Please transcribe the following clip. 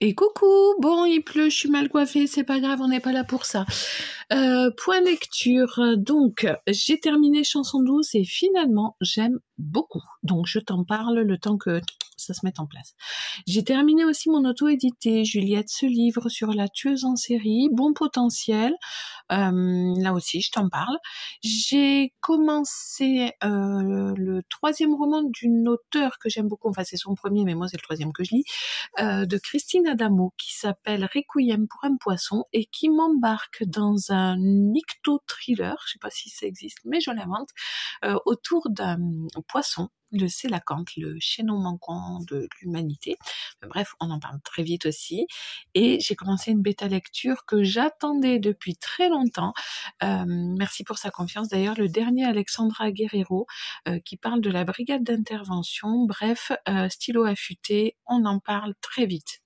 Et coucou, bon il pleut, je suis mal coiffée, c'est pas grave, on n'est pas là pour ça. Point lecture, donc j'ai terminé Chanson douce et finalement j'aime beaucoup. Donc je t'en parle le temps que ça se mette en place. J'ai terminé aussi mon auto-édité, Juliette, ce livre sur la tueuse en série, bon potentiel. Là aussi, je t'en parle. J'ai commencé le troisième roman d'une auteure que j'aime beaucoup, enfin c'est son premier, mais moi c'est le troisième que je lis, de Christine Adamo, qui s'appelle Requiem pour un poisson et qui m'embarque dans un nycto-thriller, je sais pas si ça existe, mais je l'invente, autour d'un poisson, le sélacanthe, le chaînon manquant de l'humanité. Bref, on en parle très vite aussi. Et j'ai commencé une bêta lecture que j'attendais depuis très longtemps. Merci pour sa confiance. D'ailleurs, le dernier Alexandra Guerrero, qui parle de la brigade d'intervention. Bref, stylo affûté, on en parle très vite.